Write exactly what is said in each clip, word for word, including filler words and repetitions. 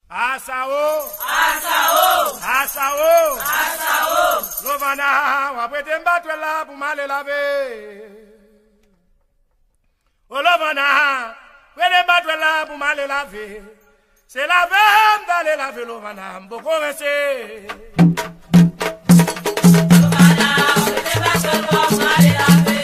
Asao, Asao, Asao, Asao, Lovana, wapwete mbatwe la pumale lave. O Lovana, wede mbatwe la pumale lave. C'est la veine d'aller laver Lovana, mboko rese. Lovana, wede mbatwe la pumale lave.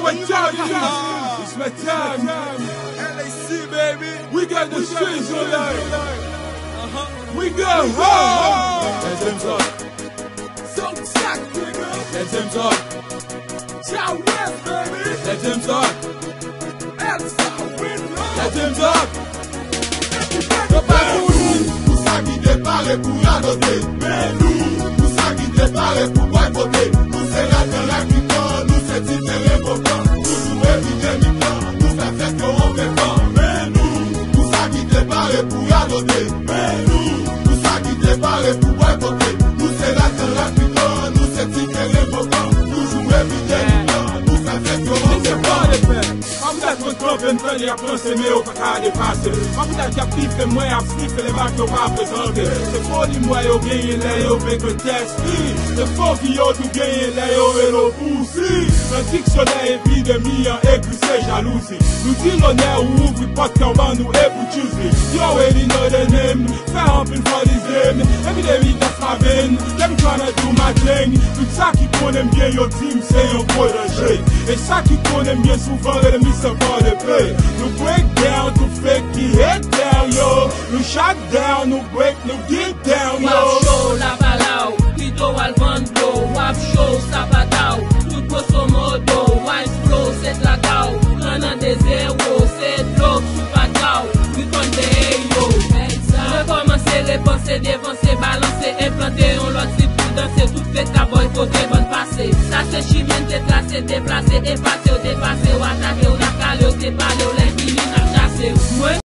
Battalion. It's my time. L A C, baby. We got the strings on life. We go home. Let them talk. So jack, nigga. Let them talk. Ciao West, baby. Let them talk. Let them talk. Nous ça qui dépare pour adopter. Mais nous, nous ça qui dépare pour boycotter. Nous c'est la terre qui prend, nous c'est différent pourtant. Nous jouons évidemment, nous ça fait qu'on fait pas. Mais nous, nous ça qui dépare pour adopter. Mais nous, nous ça qui dépare pour boycotter. Nous c'est la terre qui prend, nous c'est différent pourtant. Nous jouons évidemment, nous ça fait qu'on fait pas. Mwen kloven ven y ap lanse me ou pa ka depase. Mwen dat y ap pife mwen ap snife le bak yo pa prezante. Se foli mwen yo genye le yo vek un testi. Se foki yo tou genye le yo e lo pousi. Nan diksyoner epidemi an ekri se jalousi. Nou di l'onè ou ouvri pot kanban nou e pou choose. You already know the name. Fè rampin for this game. Epidemi that's my vein. Let me tryna do my thing. Tout sa ki konem gen yo team se yon protege. E sa ki konem gen souvan le mi se for the play. Nou break down to fake ki head down yo. Nou shut down, nou break, nou get down yo. Wap show la balaw, Pito al vando. Wap show sapataw, tout poso modo. Wine flow, set la kaw. Pranan de zero, set blok, supataw. We kon de yo. Rekomanse, repense, devanse, balanse, implante, on lot si pou danse, tout fait ka boy kote bon passe. Ça se chimène, déplacer, déplacer, effacer, ou dépasser, ou attaquer, ou nakale, ou dépale, ou